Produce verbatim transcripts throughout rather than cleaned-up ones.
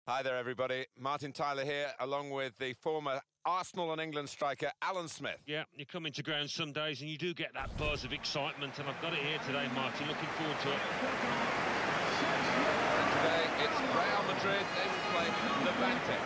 Hi there, everybody. Martin Tyler here, along with the former Arsenal and England striker, Alan Smith. Yeah, you come into ground some days and you do get that buzz of excitement, and I've got it here today, Martin. Looking forward to it. And today, it's Real Madrid. They will play Levante.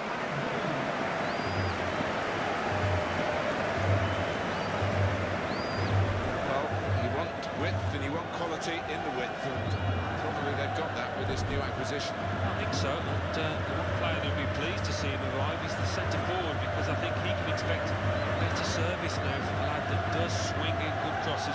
Well, you want width and you want quality in the width, and probably they've got that with this new acquisition. I think so, and uh, the one player they'll be pleased to see him arrive is the centre-forward, because I think he can expect better service now from a lad that does swing in good crosses.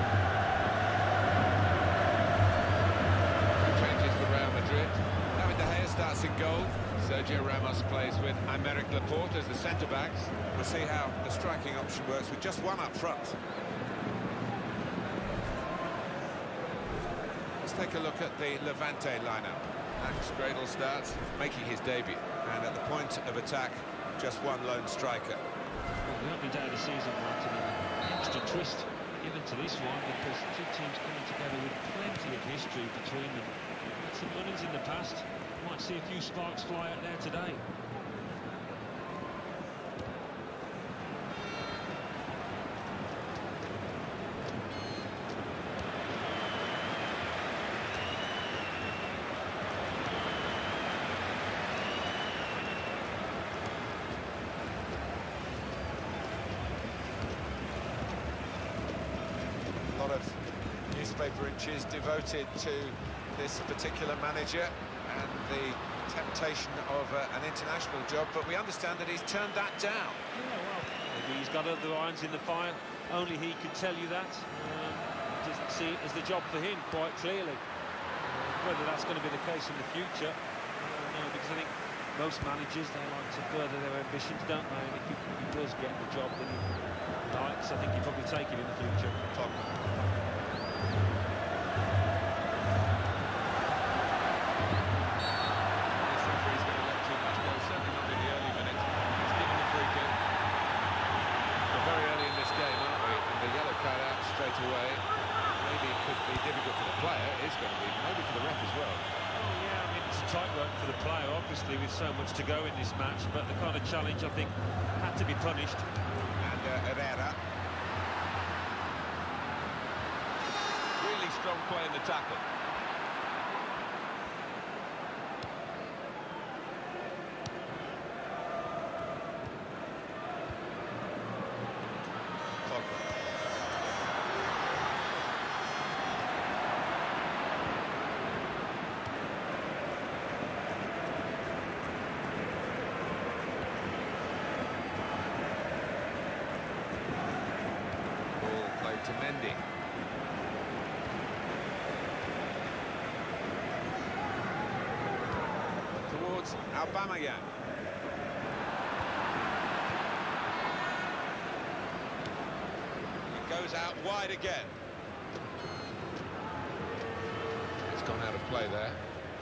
Changes for Real Madrid. David De Gea starts in goal. Sergio Ramos plays with Aymeric Laporte as the centre-backs. We'll see how the striking option works with just one up front. Let's take a look at the Levante lineup. Max Gradel starts, making his debut, and at the point of attack, just one lone striker. Well, the only day of the season, Martin, an extra twist given to this one, because two teams coming together with plenty of history between them. Had some run-ins in the past. Might see a few sparks fly out there today. A lot of newspaper inches devoted to this particular manager and the temptation of uh, an international job, but we understand that he's turned that down. Yeah, well, maybe he's got other irons in the fire. Only he could tell you that. Um, he doesn't see it as the job for him, quite clearly. Uh, whether that's going to be the case in the future, I don't know, because I think most managers, they like to further their ambitions, don't they? And if he, if he does get the job that he likes, I think he'll probably take it in the future. Tottenham. Straight away. Maybe it could be difficult for the player. It is going to be, maybe for the ref as well. Oh yeah, I mean, it's a tightrope for the player, obviously, with so much to go in this match, but the kind of challenge, I think, had to be punished. And uh, Herrera. Really strong play in the tackle. To Mendy. Towards Aubameyang. It goes out wide again. It's gone out of play there.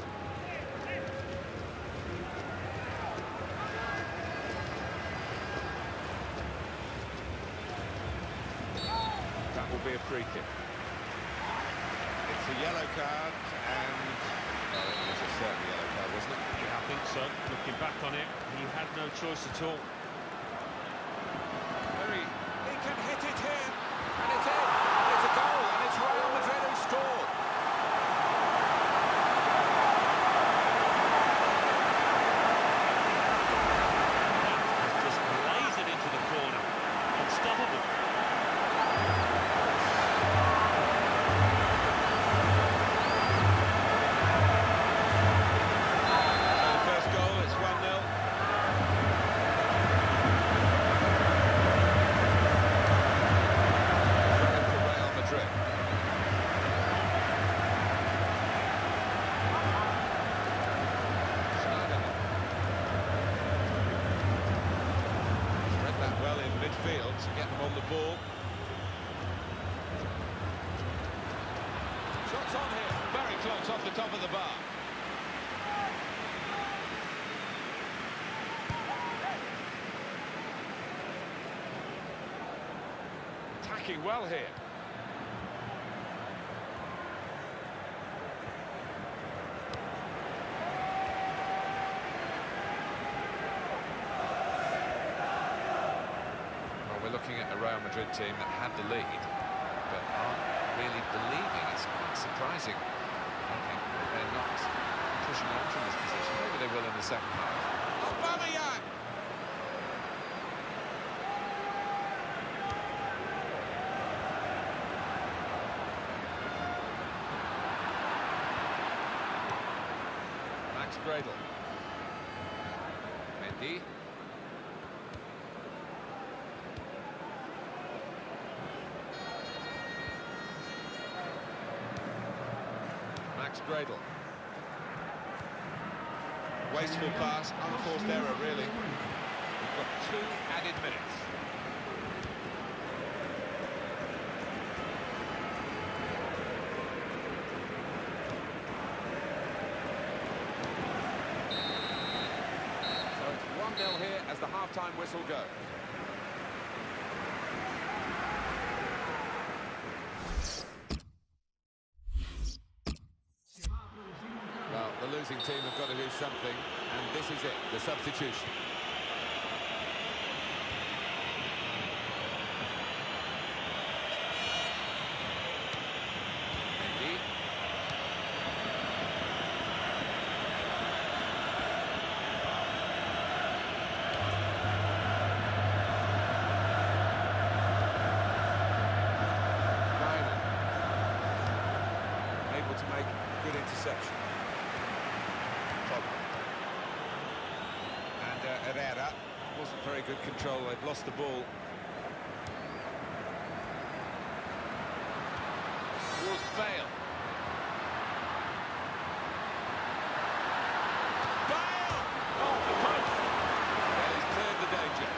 That will be a free kick. It's a yellow card, and well, it was a certain yellow card, wasn't it? Yeah, I think so. Looking back on it, he had no choice at all. Very, he can hit it here, and it's in. It's a goal, and it's Real Madrid who scored. That has just lasered into the corner. Unstoppable. Midfield to get them on the ball. Shots on here, very close off the top of the bar. Attacking well here. looking at a Real Madrid team that had the lead, but aren't really believing. It's quite surprising. I think they're not pushing on from this position. Maybe they will in the second half. Aubameyang! Max Gradel. Mendy. Max Gradel. Wasteful pass, unforced error, really. We've got two added minutes. So it's one nil here as the half-time whistle goes. The losing team have got to do something, and this is it, the substitution. Mendy. Ryan. Able to make good interception. And uh, Herrera wasn't very good control. They've lost the ball. Towards Bale. Bale! Oh, the post! Well, he's cleared the danger.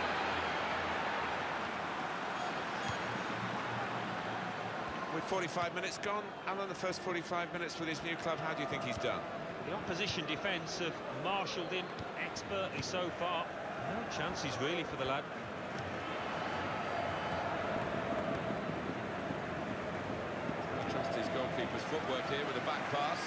With forty-five minutes gone, Alan, the first forty-five minutes with his new club, how do you think he's done? The opposition defence have marshalled in expertly so far. No chances really for the lad. I trust his goalkeeper's footwork here with a back pass.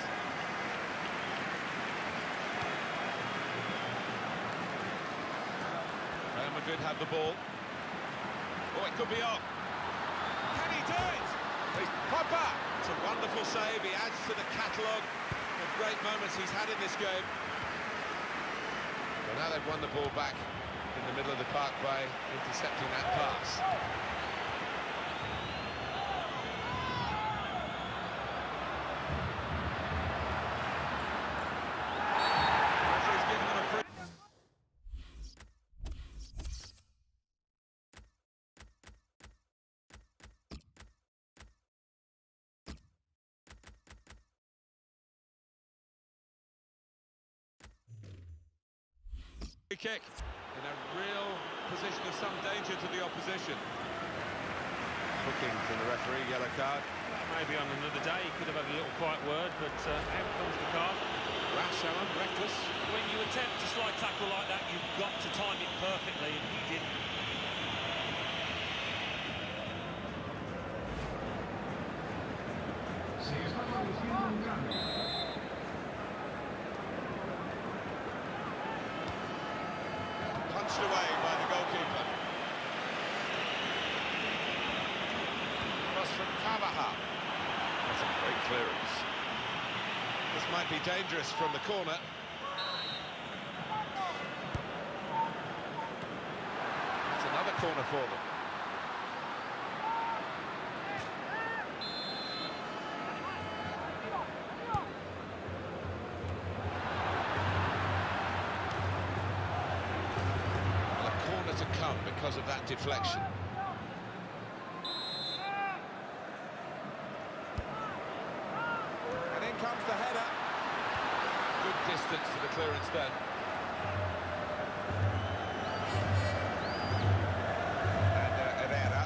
Real Madrid have the ball. Oh, it could be on. Can he do it? He's Pogba. It's a wonderful save. He adds to the catalogue of great moments he's had in this game. Well, now they've won the ball back in the middle of the park by intercepting that pass. Referee's giving them a free. Kick in a real position of some danger to the opposition. Booking from the referee, yellow card. Well, maybe on another day he could have had a little quiet word, but uh, out comes the card. Rash, Alan, reckless. When you attempt to slide tackle like that, you've got to time it perfectly, and he didn't. Punched away by the goalkeeper. Cross from Carvajal. That's a great clearance. This might be dangerous from the corner. It's another corner for them. To come because of that deflection. And in comes the header. Good distance to the clearance then. And uh, Herrera.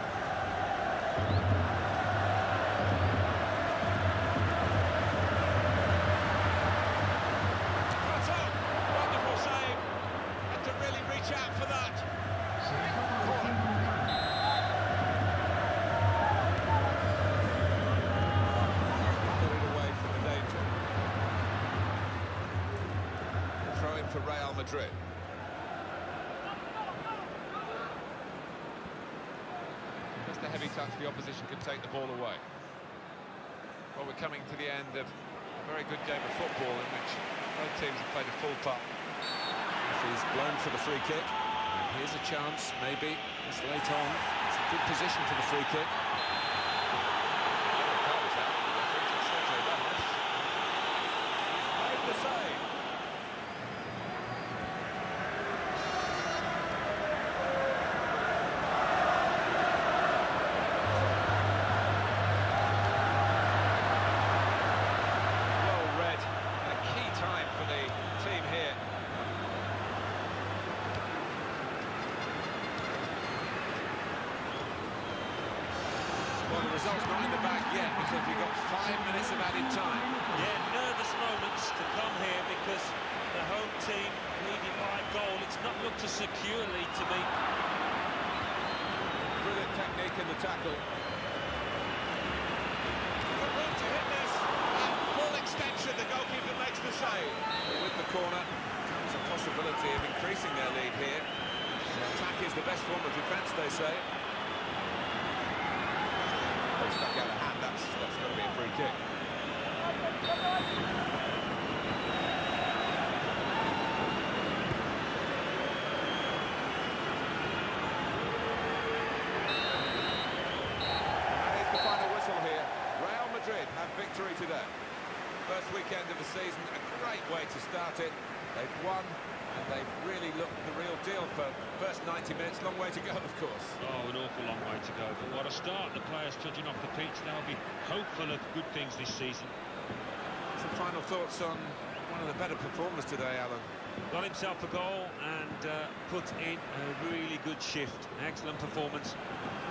Wonderful save. Had to really reach out for that. For Real Madrid. Just a heavy touch, the opposition can take the ball away. Well, we're coming to the end of a very good game of football in which both teams have played a full part. He's blown for the free kick. And here's a chance, maybe, this late on. It's a good position for the free kick. Made the save. Well, the result's not in the bag yet because we've got five minutes of added time. Yeah, nervous moments to come here because the home team leading by a goal. It's not looked as securely to me. Brilliant technique in the tackle. Good room to hit this. At full extension, the goalkeeper makes the save. With the corner, there's a possibility of increasing their lead here. Attack is the best form of defence, they say. Stuck out of hand, that's, that's got to be a free kick. And here's the final whistle here. Real Madrid have victory today. First weekend of the season, a great way to start it. They've won, and they've really looked the real deal for the first ninety minutes. Long way to go, of course. Oh, an awful long way to go. But what a start. The players judging off the pitch. They'll be hopeful of good things this season. Some final thoughts on one of the better performers today, Alan. Got himself a goal and uh, put in a really good shift. Excellent performance.